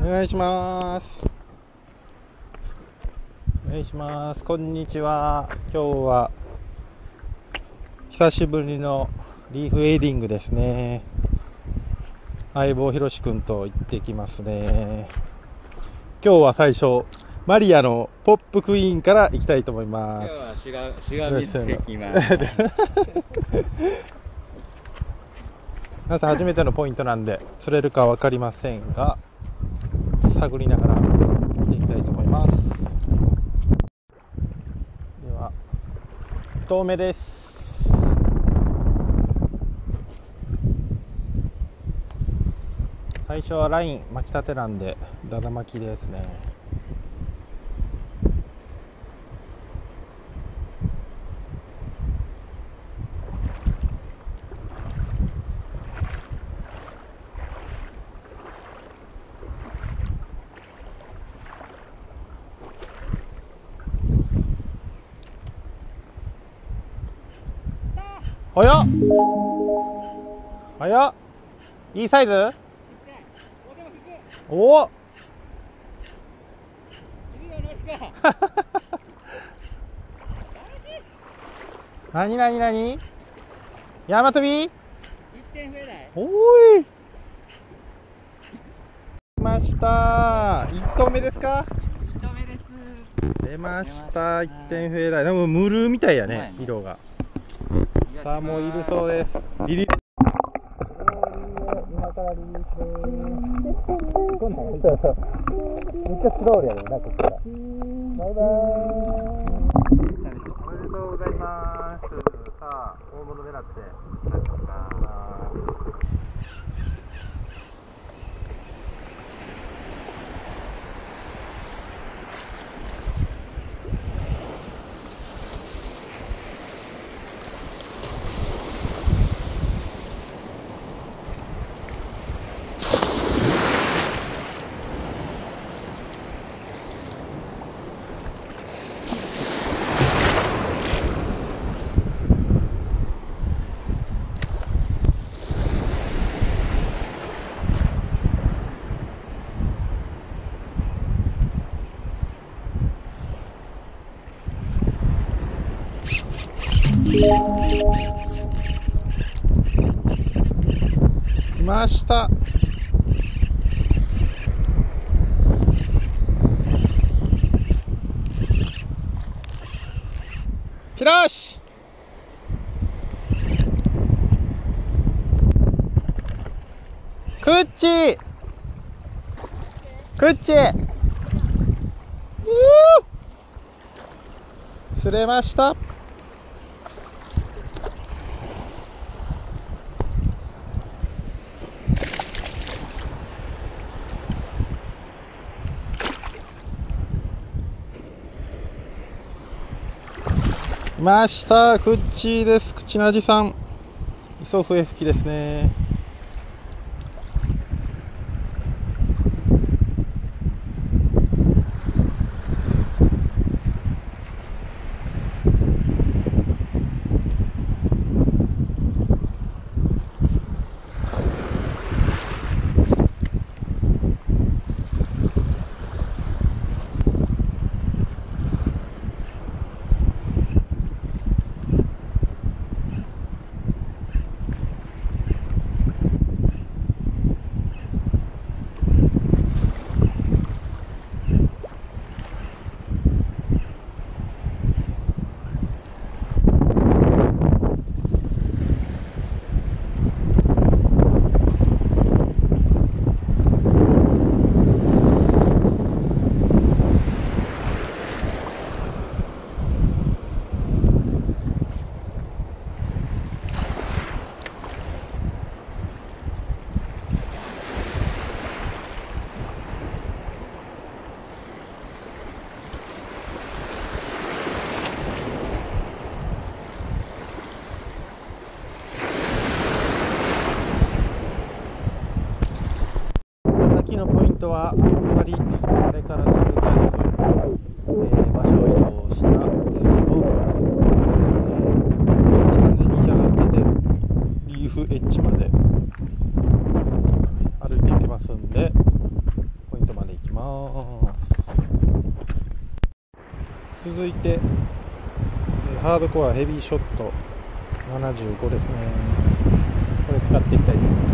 願いします。お願いします。こんにちは。今日は久しぶりのリーフウェディングですね。相棒ひろしくんと行ってきますね。今日は最初マリアのポップクイーンから行きたいと思います。 今日はしがみってきます。 皆さん初めてのポイントなんで釣れるか分かりませんが、探りながら行っていきたいと思います。では1投目です。最初はライン巻きたてなんでダダ巻きですね。早っ早っ、いいサイズ。おおなになになに、山飛びおーい、出ました。1投目ですか。 1投目です。 出ました。1点増え台。でもムルーみたいやね、色が。さあもういるそうです。リリース、今からリリースです。めっちゃスロールやね、なんかここから。バイバーイ。おめでとうございます。さあ大物狙って何ですか。来ました。キラーシクッチークッチー釣れました。来ました。クッチーです。口なじさん、磯笛吹きですね。先のポイントはあんまりあれから続かず、場所移動した次のポイントですね。完全に干上がっててリーフエッジまで歩いていけますんで、ポイントまでます。続いてハードコアヘビーショット75ですね。これ使っていきたいと思います。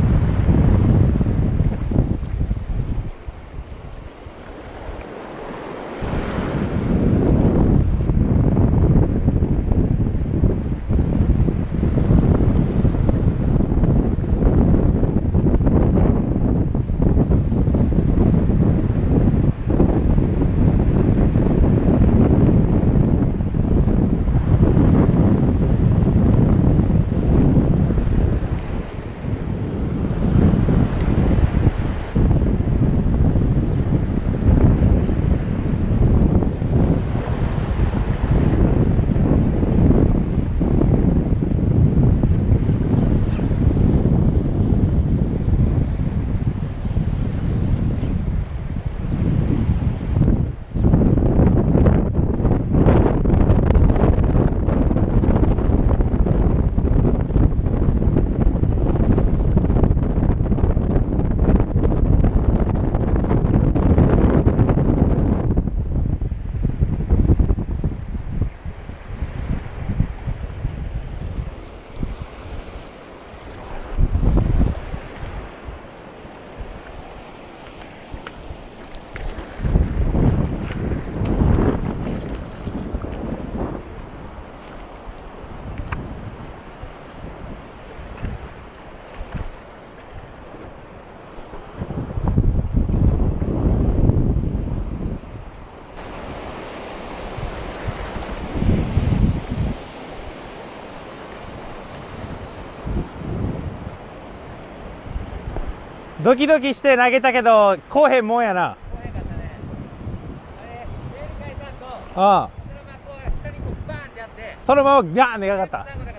ドキドキして投げたけどこうへんもんやな。 怖かったね。あれ、レール変えた後、 ああ、 そのままこう下にこうバーンってやって、 そのままガーンでかかった。 なんか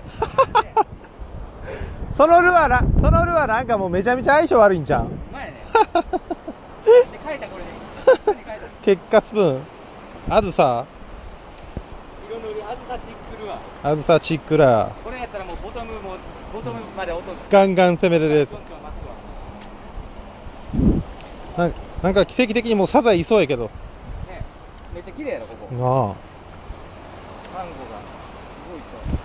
そのルアーなんかもうめちゃめちゃ相性悪いんちゃう。 前ね。で変えたこれで。変えた。 結果スプーンあずさ色塗るあずさチックルは。 あずさチックラーこれやったらもうボトムまで落として。 ガンガン攻めれるやつ。 ちょんちょん巻くわ。 なんか奇跡的にもうサザエいそうやけど。 ね、めっちゃ綺麗やろここ。 ああ、 サンゴがすごいと。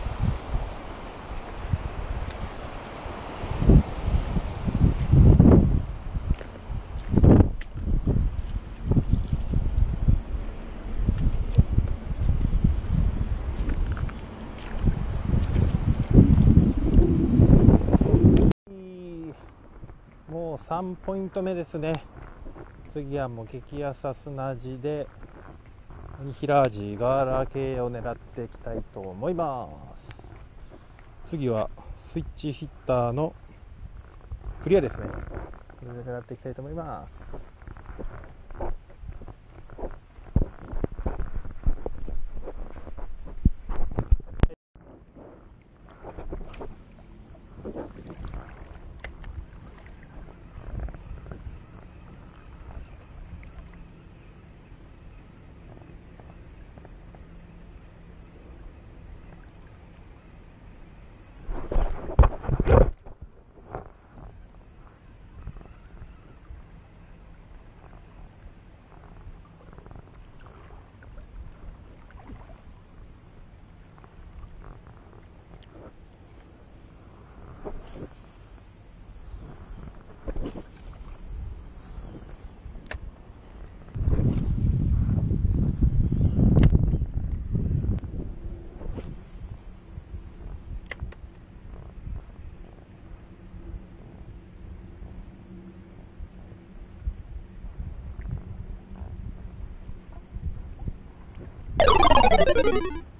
もう3ポイント目ですね。次はもう激浅砂地でニヒラージガーラ系を狙っていきたいと思います。次はスイッチヒッターのクリアですね。これで狙っていきたいと思います。 Thank you.